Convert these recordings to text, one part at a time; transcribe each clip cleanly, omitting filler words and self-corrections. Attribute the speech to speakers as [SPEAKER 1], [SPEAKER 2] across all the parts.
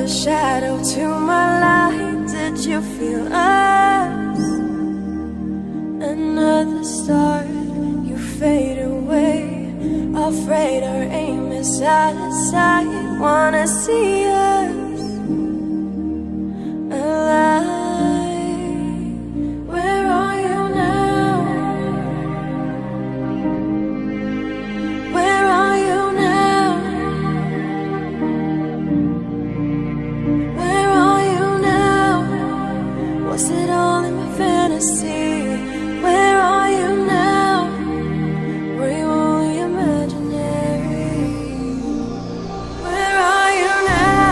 [SPEAKER 1] shadow to my light. Did you feel us? Another star, you fade away. Afraid our aim is out of sight. Wanna see us alive. Where are you now? Where are you now? Where are you now? Was it all in my fantasy? Where are you now? Were you only imaginary? Where are you now?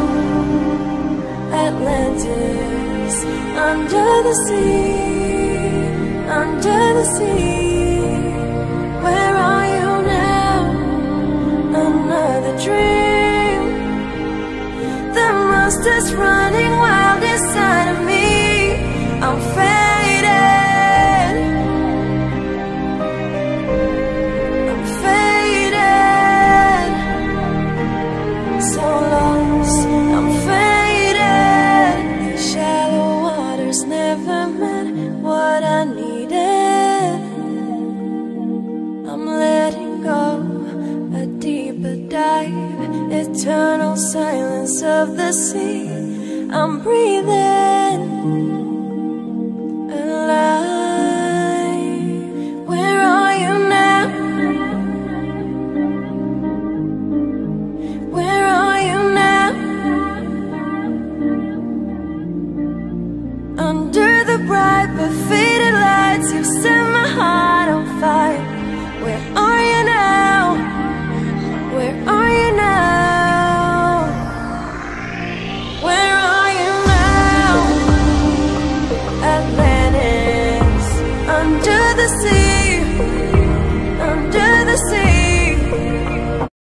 [SPEAKER 1] Atlantis, under the sea, under the sea. Where are you now? Another dream. The monster's running wild inside of me. I'm faded. I'm faded. So lost, I'm faded. Shallow waters never meant what I needed. I'm letting go, a deeper dive. Eternal silence of the sea. I'm breathing alive. Where are you now? Where are you now? Under the bright but faded lights, you set my heart on fire. Where are you now? Where are you now? Where are you now? Atlantis, under the sea.